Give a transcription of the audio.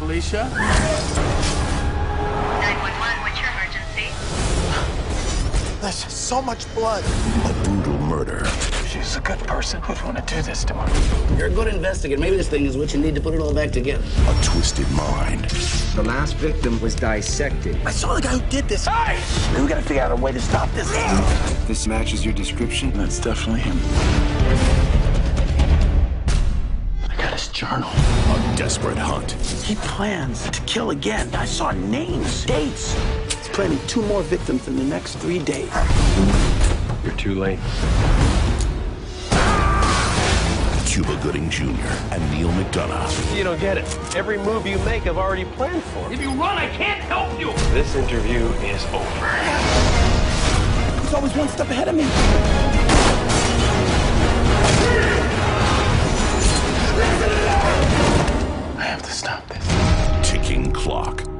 Felicia? 911, what's your emergency? There's so much blood. A brutal murder. She's a good person. Who'd want to do this to her? You're a good investigator. Maybe this thing is what you need to put it all back together. A twisted mind. The last victim was dissected. I saw the guy who did this. Hey! We gotta figure out a way to stop this. This matches your description? That's definitely him. I got his journal. A desperate hunt. He plans to kill again. I saw names, dates. He's planning 2 more victims in the next 3 days. You're too late. Cuba Gooding Jr. and Neil McDonough. You don't get it. Every move you make, I've already planned for. If you run, I can't help you! This interview is over. He's always one step ahead of me. I have to stop this. Ticking clock.